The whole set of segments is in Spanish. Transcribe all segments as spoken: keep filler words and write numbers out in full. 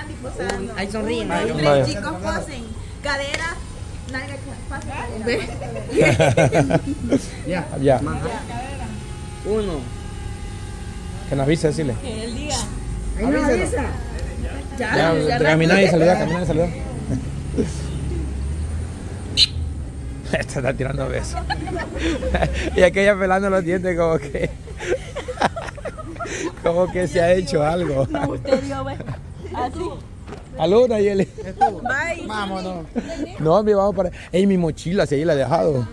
Andy posando. Ahí sonríen. Ahí tres Vaya. chicos posen. Cadera. Nalga, cadera. Ya. Ya. Uno. Que nos avise, decirle. Que él diga. Ahí no avisa. Ya, Ya, caminar y saludar, caminar y saludar. Esta está tirando besos. Y aquella pelando los dientes como que... como que se ha hecho algo. No, usted dio, ve. Así. Salud, Nayeli. Bye. Vámonos. No, mi vamos para... Ey, mi mochila, si ahí la he dejado.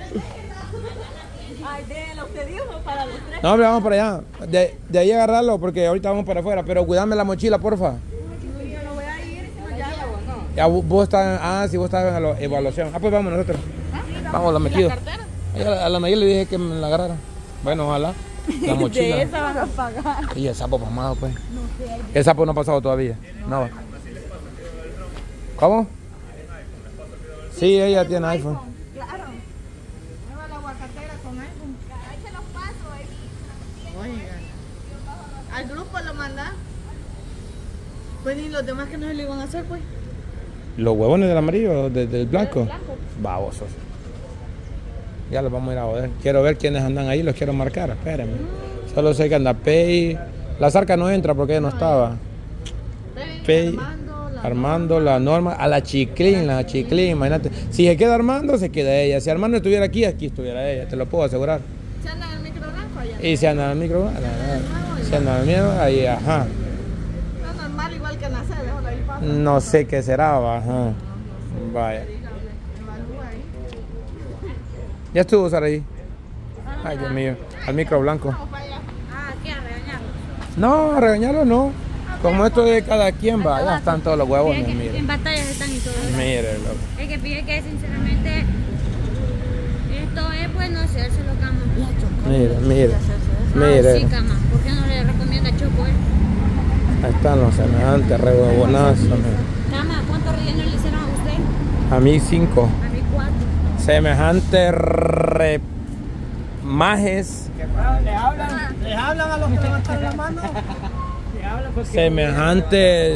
Ay, déjelo, usted dijo para los tres. No, hombre, vamos para allá. De, de ahí agarrarlo porque ahorita vamos para afuera. Pero cuidame la mochila, porfa. Yo no voy a ir, si no ya la voy, no. Ya, vos vos estás... Ah, sí, vos estás en la evaluación. Ah, pues vamos nosotros. Vamos, la metido. A la, a la Nayeli le dije que me la agarrara. Bueno, ojalá. La mochila. De esa van a pagar. Y el sapo pasmado, pues. El sapo no ha pasado todavía. No va. ¿Cómo? Sí, ella tiene iPhone. Claro. Lleva la aguacatera con iPhone. Ahí se los paso, ahí. Oiga. Al grupo lo manda. Pues ni los demás que no se lo iban a hacer, pues. ¿Los huevones del amarillo, de- del blanco? Babosos. Ya los vamos a ir a joder. Quiero ver quiénes andan ahí, los quiero marcar. Espérenme. Solo sé que anda Pei. La Zarca no entra porque ella no estaba. Pei, Armando, la Norma, a la Chiclín, la Chiclín, imagínate. Si se queda Armando, se queda ella. Si Armando estuviera aquí, aquí estuviera ella, te lo puedo asegurar. ¿Se anda en el micro blanco allá? Y si anda en el micro, si anda en el micro, ahí, ajá. No, normal, igual que nacer, déjalo ahí pasa. No sé qué será, va, ajá. Vaya. Evalúa ahí. Ya estuvo Saraí. Ay, Dios mío. Al micro blanco. Vamos para allá. Ah, ¿qué? ¿A regañarlo? No, a regañarlo no. Como esto de cada quien va, ya están todos los huevones, En mire. batallas están y todo eso. Mire, loco. Es que pide que sinceramente esto es bueno hacérselo, cama. Mire, mire. Ah, sí, Mire. cama. ¿Por qué no le recomienda Choco, eh? Ahí están los semejantes, rehuevonazos. mire. Cama, ¿cuántos rellenos le hicieron a usted? A mí cinco. A mí cuatro. Semejantes re... majes. Les hablan, les hablan a los que levantan la mano. Les hablan porque Semejantes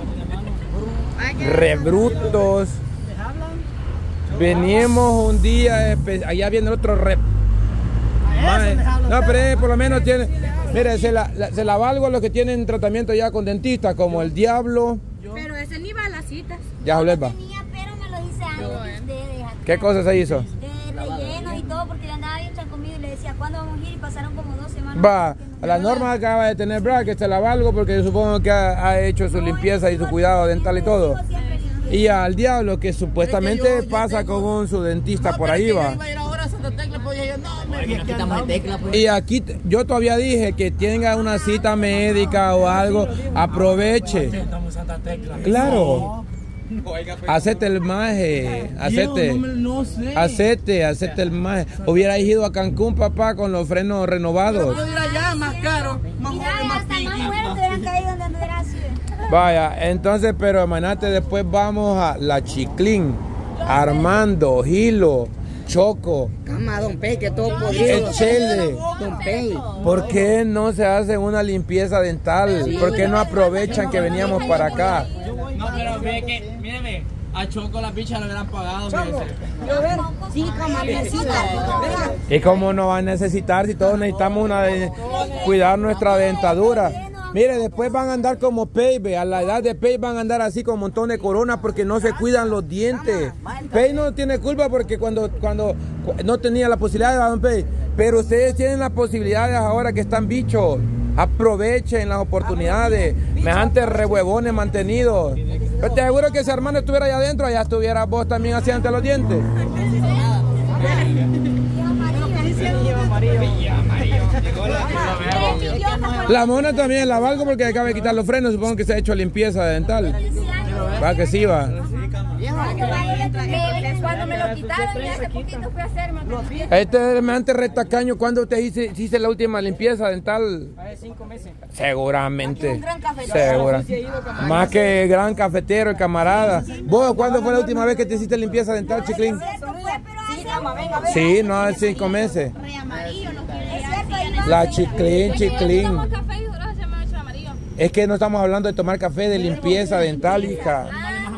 rebrutos. les hablan. Venimos un día, espe- allá viene otro rep. A eso les hablan. No, pero eh, por lo menos tiene. Mire, se la, la- se la valgo a los que tienen tratamiento ya con dentistas, como el Diablo. Pero ese ni va a las citas. Ya, Julieta. Tenía, pero me lo hice antes de ustedes. acá. ¿Qué cosa se hizo? Eh, relleno y todo, porque le andaba bien conmigo y le decía, ¿cuándo vamos a ir? Y pasaron como dos semanas. Va, a la norma acaba de tener bracket, se la valgo porque yo supongo que ha, ha hecho su limpieza y su cuidado dental y todo. Y al Diablo que supuestamente pasa con un, su dentista por ahí va. Iba a ir ahora a Santa Tecla, pues yo no, me Aquí quitamos el tecla, pues. Y aquí t- yo todavía dije que tenga una cita médica o algo, aproveche. Estamos en Santa Tecla. Claro. Hacete el maje, hacete. No, no sé. Hacete, hacete el maje. Hubiera ido a Cancún, papá, con los frenos renovados. Puedo ir allá, más caro, más Mira, joven, más hasta más piqui. mujeres te hubieran caído donde anduvieras así. Vaya, entonces, pero imagínate, después vamos a la Chiclín, Armando, Gilo, Choco, Cama, don Pey, que todo el podrido. Chele. Don Pey. ¿Por qué no se hace una limpieza dental? ¿Por qué no aprovechan que veníamos para acá? No, pero ve que, míreme, a Choco la picha lo hubieran pagado. fíjese. Sí, cama, necesita. ¿Y cómo no va a necesitar si todos necesitamos una de- cuidar nuestra dentadura? Mire, después van a andar como Pei, a la edad de Pei van a andar así con un montón de coronas porque no se cuidan los dientes. Pei no tiene culpa porque cuando, cuando cu- no tenía la posibilidad de Don Pei, pero ustedes tienen las posibilidades ahora que están bichos. Aprovechen las oportunidades, mejantes rehuevones mantenidos. Yo te aseguro que si Armando estuviera allá adentro, allá estuviera vos también haciendo los dientes. La mona también la valgo porque acaba de quitar los frenos, supongo que se ha hecho limpieza dental. Va que sí va. Cuando me lo quitaron, y hace poquito fui a hacerme. Este es antes retacaño, ¿cuándo usted hice, hice la última limpieza dental? Hace cinco meses. Seguramente. gran cafetero. Segura. Más que gran cafetero, el camarada. ¿Vos cuándo fue la última vez que te hiciste limpieza dental, Chiclín? Sí, no, hace cinco meses. Re amarillo, no quiere. La Chiclín, Chiclín. Café y duro se llama amarillo. Es que no estamos hablando de tomar café, de limpieza dental, hija.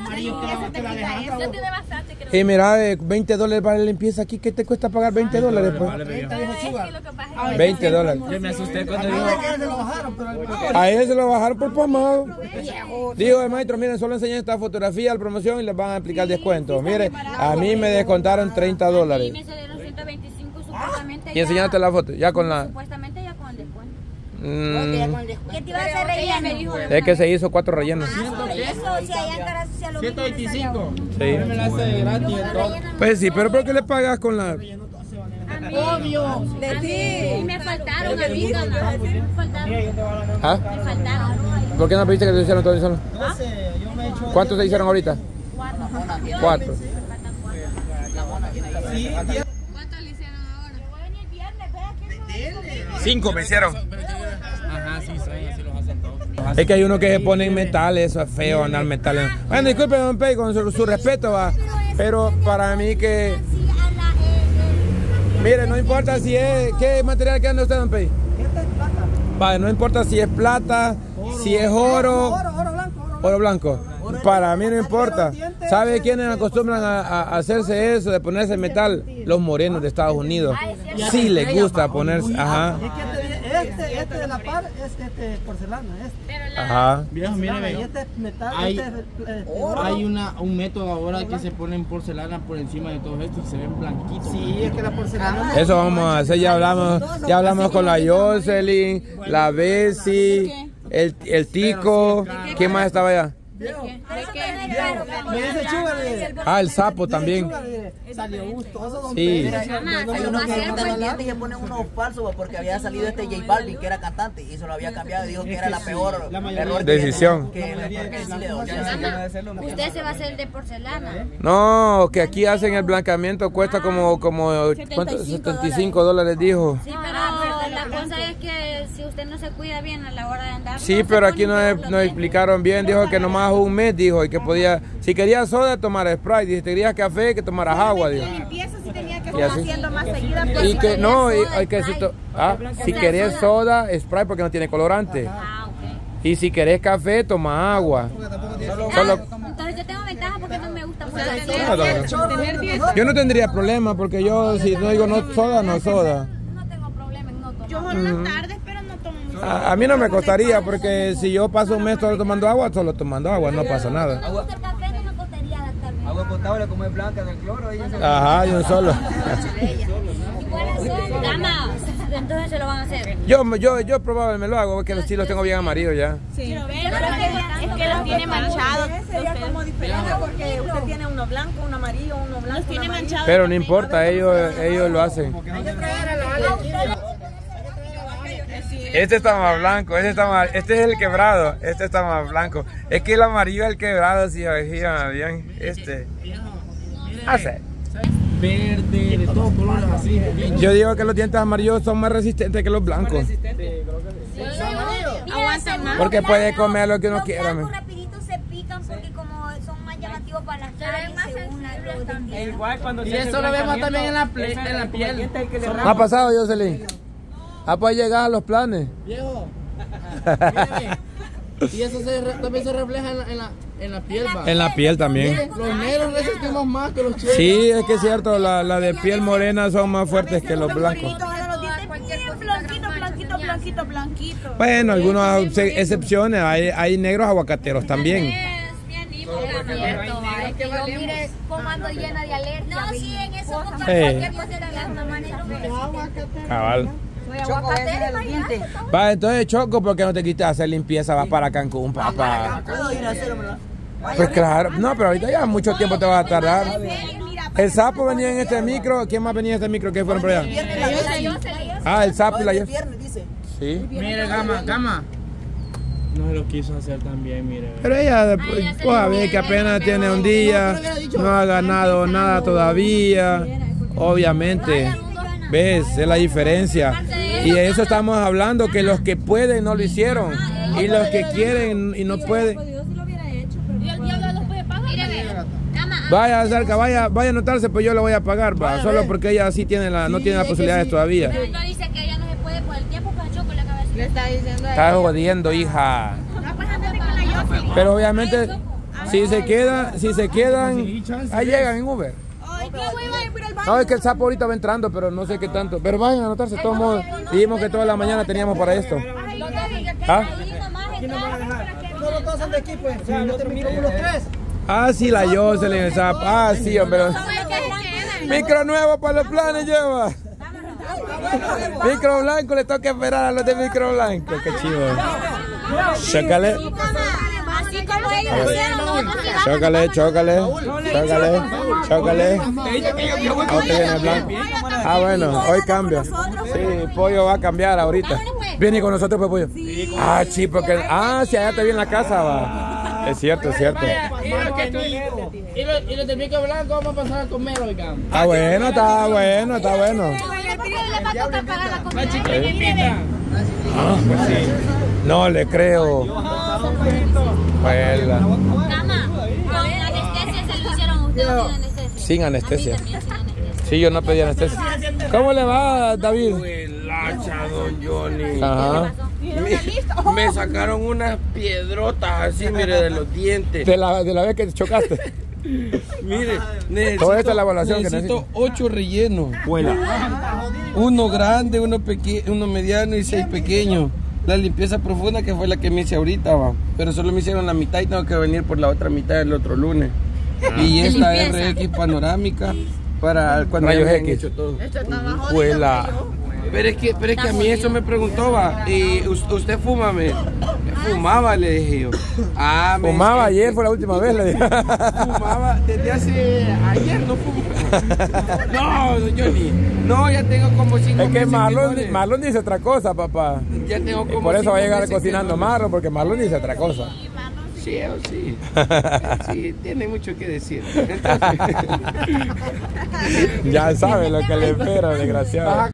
Yo tiene bastante, creo. Y mira, veinte dólares para la limpieza aquí, ¿qué te cuesta pagar veinte dólares? Pues? veinte dólares. Yo me asusté cuando A dijo. mí se lo bajaron, pero al- A él se lo bajaron por pomado. Digo, el maestro, miren, solo enseñé esta fotografía al promoción y les van a aplicar descuento. Mire, a mí me descontaron treinta Y dólares. me salieron ciento veinticinco supuestamente. Y enseñaste la foto, ya con la... Supuestamente ya con el descuento. Mm, ¿Qué te iba a hacer relleno? es que se hizo cuatro rellenos. Eso, si allá en Cara Social lo ciento veinticinco. Sí. Me la hace gratis entonces. Pues sí, pero ¿por qué le pagas con la...? Obvio. De ti. Y me faltaron, amiga. Me faltaron. ¿Ah? Me faltaron. ¿Por qué no pediste que te hicieron todo eso? doce, yo me he hecho... ¿Cuántos se hicieron ahorita? Cuatro. Sí, diez. ¿Cuánto le hicieron ahora? Cinco me hicieron. Ajá, sí, son, así los hacen todos. Es que hay uno que se pone en metal, eso es feo andar metal. Bueno, disculpe, don Pei, con su, su respeto, va. Pero para mí que... Mire, no importa si es... ¿Qué material que anda usted, don Pei? Esta es plata. Vale, no importa si es plata, si es oro, Oro, oro blanco, oro oro blanco. Para mí no importa. ¿Sabe quiénes acostumbran a, a hacerse eso, de ponerse metal? Los morenos de Estados Unidos. Sí les gusta ponerse, ajá. Es que te dije, este, este de la par es este es porcelana, este. Ajá. Viejo, mire, Y ve. este es metal, Hay- este es eh, oro. Hay una, un método ahora que se ponen porcelana por encima de todo esto y se ven blanquitos. Sí, es que la porcelana. Eso vamos a hacer, ya hablamos, ya hablamos con la Jocelyn, la Bessie, el, el Tico, ¿quién más estaba allá? Me dice Chugali. Ah, el sapo también. Salió gustoso, don Sí. Pedro. Mamá, No, se no, lo no, va a no, hacer, no, pues, no, no, Gente que ponen unos falsos porque había salido este J Balvin que era cantante y se lo había cambiado y dijo que era la peor error que- Decisión. que, que sí le dolía. Mamá, usted se va a hacer de porcelana. No, que aquí hacen el blanqueamiento, cuesta como, como ¿cuánto? setenta y cinco dólares, dijo. Sí, pero la cosa es que si usted no se cuida bien a la hora de andar. Sí, no se pero aquí pone nos, todos los nos días. explicaron bien, dijo que nomás un mes, dijo, y que podía, si querías soda, tomar Sprite, y si querías café, que tomaras agua, dijo. Limpieza sí tenía que Y estar así. haciendo más seguida. pues, Y que no, y, soda, hay que si Sprite. to- ah, si querés soda, Sprite porque no tiene colorante. Ah, ok. Y si querés café, toma agua. Solo, Ah, entonces yo tengo ventaja porque no me gusta mucho la Soda, soda. tener dieta. yo no tendría problema porque yo si no digo no soda, no soda. No tengo problema en no tomar. Yo solo en las tardes, pero no tomo mucho. A, a mí no me costaría porque si yo paso un mes solo tomando agua, solo tomando agua, no pasa nada. Me gusta el café, no me costaría adaptarme. Agua potable como es blanca del cloro y eso. Ajá, y un solo. Cama, entonces se lo van a hacer. Yo, yo, yo probablemente me lo hago porque sí los tengo bien amarillos ya. Sí. Es que los tiene manchados. Sería como diferente porque usted tiene uno blanco, uno amarillo, uno blanco. Los tiene manchados. Pero no importa, ellos, ellos lo hacen. Este está más blanco, este está más, este es el quebrado, este está más blanco. Es que el amarillo es el quebrado, si veían bien, este. Hace. Verde, de todos colores así. bien. Yo digo que los dientes amarillos son más resistentes que los blancos. Aguantan más. Porque puede comer lo que uno Los quiera. blancos man. rapidito se pican porque como son más llamativos para las caras, según la lo de- Igual cuando Y eso lo vemos también en la, ple- en la piel. ¿No ha pasado, Jocelyn? Ah, pues llegar a los planes. Viejo. Mírame. Y eso se re- también se refleja en la, en la, en la piel, va. En la piel también. Los negros resistimos más que los chicos. Sí, es que es cierto, la, la de piel morena son más fuertes que los blancos. Ahora los dientes bien blanquitos, blanquitos, blanquitos, blanquitos. Bueno, algunas ex- excepciones, hay, hay negros aguacateros también. Es bien lindo, abierto, va. Es que yo mire cómo ando llena de alergia. No, sí, en eso comparto Sí. cualquier cosa de las mamás negras. Cabal. Soy aguacatera, imagínate. Va, entonces Choco, ¿por qué no te quitas a hacer limpieza? Vas para Cancún, papá. ¿Puedo ir a hacerlo? Pues claro, no, pero ahorita ya mucho tiempo te vas a tardar. El sapo venía en este micro, ¿quién más venía en este micro? ¿Quién fueron por allá? Ah, el sapo y la yo. Viernes, dice. Sí. Mire, Gama, Gama. No se lo quiso hacer también, mire. Pero ella después, pues a ver que apenas tiene un día, no ha ganado nada todavía, obviamente, ves, es la diferencia. Y de eso estamos hablando, que los que pueden no lo hicieron, y los que quieren y no pueden. Y el diablo los puede pagar. Mire, cama. Vaya, cerca, vaya, vaya a anotarse, pues yo lo voy a pagar, va, solo porque ella sí tiene la, no tiene las posibilidades todavía. Pero no dice que ella no se puede por el tiempo, pues a Choco le acaba de decir. Le está diciendo a Estás ella. jodiendo, hija. Pero obviamente, si se quedan, si se quedan, ahí llegan en Uber. No, es que el sapo ahorita va entrando, pero no sé qué tanto. Pero vayan a anotarse, de todos modos. Dijimos que toda la mañana teníamos para esto. ¿Ah? ¿Quién nos van a dejar? Todos todos son de aquí, pues. O sea, no termino con los tres. Ah, sí, la Jocelyn, el sapo. Ah, sí, hombre. Micro nuevo para los planes lleva. Micro blanco, le toca esperar a los de micro blanco. Qué chido. Chócale. Chócale, chócale. Chócale, chócale. Ahora viene blanco. Ah, bueno, hoy cambia. Sí, Pollo va a cambiar ahorita. ¿Viene con nosotros, pues, Pollo? Ah, sí, porque... Ah, si allá te vi en la casa, va. Es cierto, es cierto. Y los, y los del micro blanco vamos a pasar a comer, oigan. Está bueno, está bueno, está bueno. Ah, pues sí. No le creo. Pues la... Cama, con anestesia se lo hicieron ustedes sin anestesia. Sin anestesia. A mí también sin anestesia. Sí, yo no pedí anestesia. ¿Cómo le va, David? El hacha, don Johnny. Ajá. Me, me sacaron unas piedrotas así, mire, de los dientes. De la, de la vez que te chocaste. Mire, necesito, Toda esta es la evaluación que necesito necesito. ocho rellenos. Uno grande, uno pequeño, uno mediano y seis pequeños. La limpieza profunda que fue la que me hice ahorita, va. Pero solo me hicieron la mitad y tengo que venir por la otra mitad el otro lunes. Y esta R X panorámica para cuando Rayos hayan X. hecho todo. Huela. Pero es que, pero es que a mí eso me preguntó, va. Y us- usted fuma, me fumaba, le dije yo. Ah, me Fumaba dice, ayer, fue la última vez, le dije. Fumaba desde hace ayer, no fumaba. No, don Johnny. No, ya tengo como cinco Es que meses Marlon, no le- Marlon dice otra cosa, papá. Ya tengo Y como por eso va a cinco llegar meses que cocinando no le- Marlon, porque Marlon dice otra cosa. Sí, oh, sí. Sí, tiene mucho que decir. Entonces... Ya sabe lo que le espera, desgraciado.